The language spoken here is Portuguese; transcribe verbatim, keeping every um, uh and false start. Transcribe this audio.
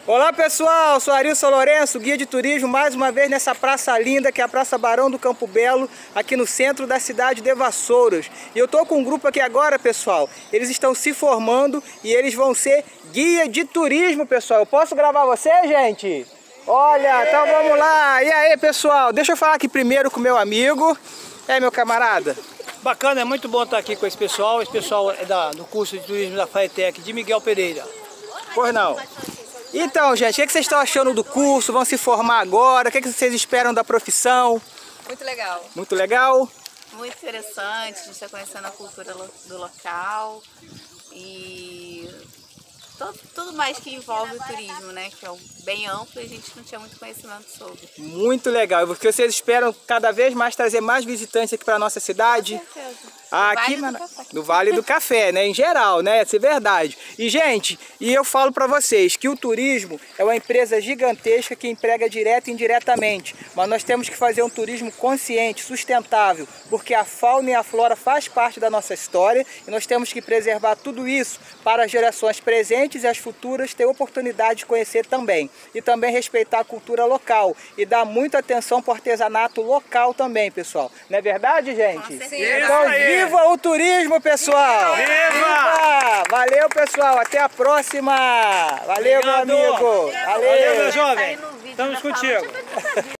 Olá pessoal, sou Arilson Lourenço, guia de turismo, mais uma vez nessa praça linda que é a Praça Barão do Campo Belo, aqui no centro da cidade de Vassouras. E eu tô com um grupo aqui agora, pessoal, eles estão se formando e eles vão ser guia de turismo, pessoal. Eu posso gravar você, gente? Olha, então vamos lá. E aí, pessoal, deixa eu falar aqui primeiro com o meu amigo. É, meu camarada? Bacana, é muito bom estar aqui com esse pessoal. Esse pessoal é da, do curso de turismo da FAETEC, de Miguel Pereira. Pois não. Então, gente, o que, é que vocês estão achando do curso? Vão se formar agora? O que, é que vocês esperam da profissão? Muito legal. Muito legal? Muito interessante, a gente está conhecendo a cultura do local e todo, tudo mais que envolve o turismo, né? Que é bem amplo e a gente não tinha muito conhecimento sobre. Muito legal. Porque vocês esperam cada vez mais trazer mais visitantes aqui para a nossa cidade? Com certeza. Ah, aqui vale no Vale do Café, né? Em geral, né? Isso é verdade. E, gente, e eu falo para vocês que o turismo é uma empresa gigantesca que emprega direto e indiretamente. Mas nós temos que fazer um turismo consciente, sustentável, porque a fauna e a flora faz parte da nossa história e nós temos que preservar tudo isso para as gerações presentes e as futuras ter oportunidade de conhecer também. E também respeitar a cultura local e dar muita atenção para o artesanato local também, pessoal. Não é verdade, gente? Então, viva o turismo, pessoal! Viva! Viva! Valeu, pessoal! Até a próxima! Valeu, Obrigado. meu amigo! Valeu, Valeu, meu jovem! Estamos contigo!